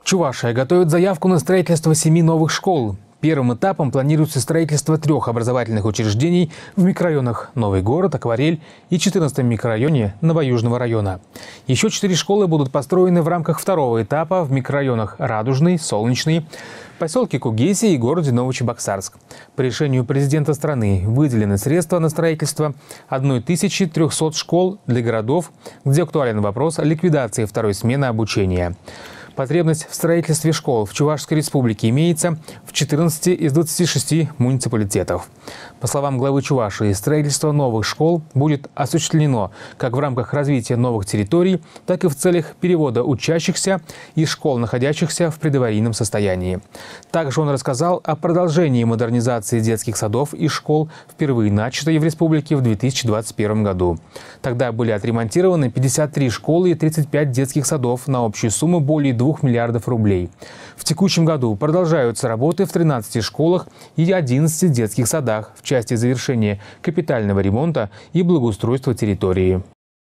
Чувашия готовит заявку на строительство 7 новых школ. Первым этапом планируется строительство 3 образовательных учреждений в микрорайонах Новый город, Акварель и 14-м микрорайоне Новоюжного района. Еще 4 школы будут построены в рамках второго этапа в микрорайонах Радужный, Солнечный, поселке Кугеси и городе Новочебоксарск. По решению президента страны выделены средства на строительство 1300 школ для городов, где актуален вопрос ликвидации второй смены обучения. Потребность в строительстве школ в Чувашской республике имеется в 14 из 26 муниципалитетов. По словам главы Чувашии, строительство новых школ будет осуществлено как в рамках развития новых территорий, так и в целях перевода учащихся из школ, находящихся в предаварийном состоянии. Также он рассказал о продолжении модернизации детских садов и школ, впервые начатой в республике в 2021 году. Тогда были отремонтированы 53 школы и 35 детских садов на общую сумму более 2 миллиардов рублей. В текущем году продолжаются работы в 13 школах и 11 детских садах в части завершения капитального ремонта и благоустройства территории.